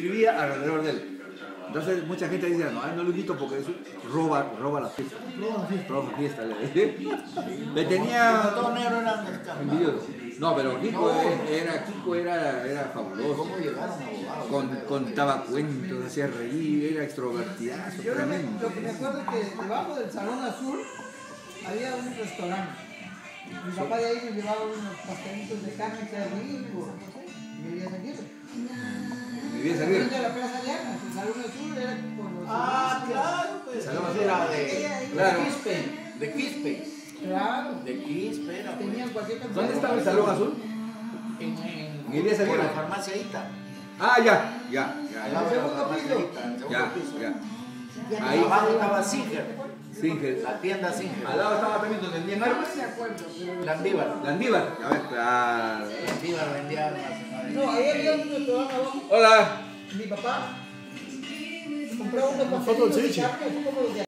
inscribía alrededor de él. Entonces mucha gente dice, no, no lo invito porque eso roba la fiesta. Roba la fiesta. Le tenía Todo negro era mexicano. envidioso. No, pero Kiko era fabuloso. ¿Cómo llegaron abogados? Contaba cuentos, hacía reír, era extrovertidazo, Yo tremendo. lo que me acuerdo es que debajo del Salón Azul había un restaurante. Mi papá de ahí me llevaba unos pastelitos de carne que era rico. Y vivía en aquí. Vivía Frente servido. a la Plaza Llanas, el Salón Azul era con los... Ah, claro, pues. Salón Azul. Era Claro. de Quispe. De Quispe. Claro. De Quispe era. pues. Tenían cualquier cantidad. ¿Dónde estaba el Salón Azul? En Elías por Aguirre. la farmacia Ita. Ah, ya. Al lado de la farmacia Ita, en el segundo Ya, piso. ya. Ahí Ahí, abajo estaba Singer. Singer. La tienda Singer. Al lado estaba también donde vendían armas. No me acuerdo, pero... Landívar. Landívar. A ver, claro. Landívar vendía armas. No, ahí había un restaurante abajo. Hola. Mi papá compraba unos pastelitos de carne, así como los de